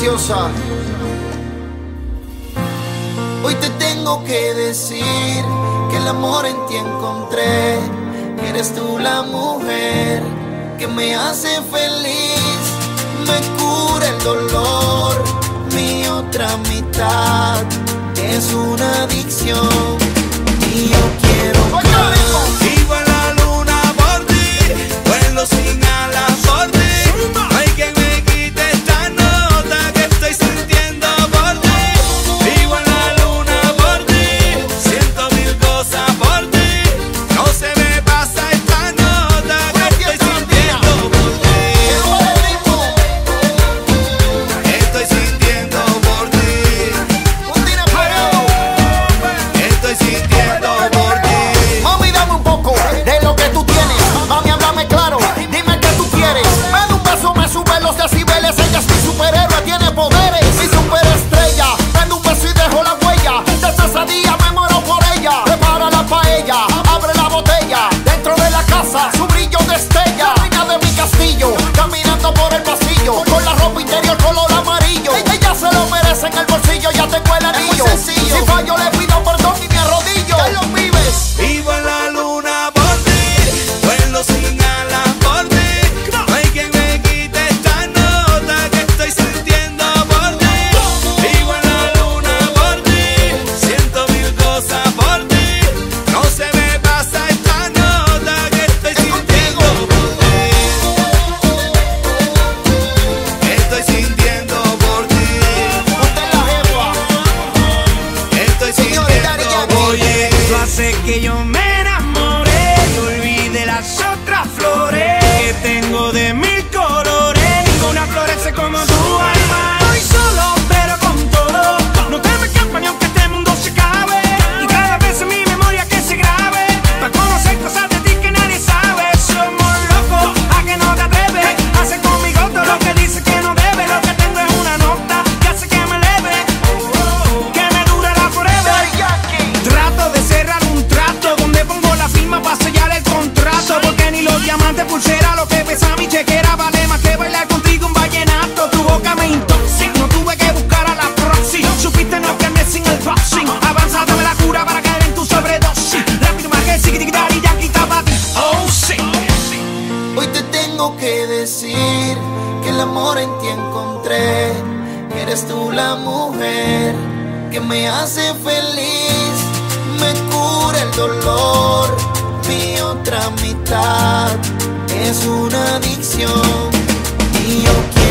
preciosa. Hoy te tengo que decir que el amor en ti encontré, que eres tú la mujer que me hace feliz, me cura el dolor. Mi otra mitad es una adicción y yo quiero más. Vivo en la luna por ti, vuelo sin alas por ti. No hay quien me quite esta nota que estoy sintiendo por ti. Vivo en la luna por ti, siento mil cosas por ti. No se me pasa esta nota que estoy sintiendo por ti. Estoy sintiendo por ti. Estoy sintiendo por ti. Mami, dame un poco de lo que tú tienes. Mami, háblame claro, dime qué tú quieres. Me da un beso, me sube los decibeles. Ella es mi superhéroe, tiene poderes. Mi superestrella, me da un beso y dejo la huella. Desde ese día me muero por ella. Prepara la paella, abre la botella. Dentro de la casa, su brillo destella. Reina de mi castillo, caminando por el pasillo, con la ropa interior color amarillo. Ella se lo merece, en el bolsillo ya tengo el anillo. Si fallo le pido perdón y me arrodillo. ¿Qué lo vives? Vivo en la luna por ti, vuelo sin alas por ti. No hay quien me quite esta nota que estoy sintiendo por ti. Vivo en la luna por ti, siento mil cosas por ti. No se me pasa esta nota que estoy sintiendo por ti. Estoy sintiendo por ti. Ponte la jeva. Estoy sintiendo por ti. Eso hace que yo me enamore y olvide las otras flores que tengo de mil colores. Ninguna florece como tu alma. Estoy solo pero con todo. No te me escapas ni aunque este mundo se acabe. Y cada vez en mi memoria que se grabe, para conocer cosas de ti que nadie sabe. Somos locos, a que no te atreves. Hace conmigo todo lo que dices que no debe. Lo que tengo es una nota que hace que me eleve, que me durará forever. Trato de cerrar un trato donde pongo la firma para sellar el contrato, porque ni los diamantes, pulsera, lo que pesa mi chequera vale más que bailar contigo un vallenato. Tu boca me intoxica, no tuve que buscar a la proxy. Supiste no que andé sin el boxing. Avanzada me la cura para caer en tu sobredosis. Rápido más que siquitar y ya quitaba ti. Oh sí. Hoy te tengo que decir que el amor en ti encontré, que eres tú la mujer que me hace feliz, me cura el dolor. Mi otra mitad es una adicción y yo quiero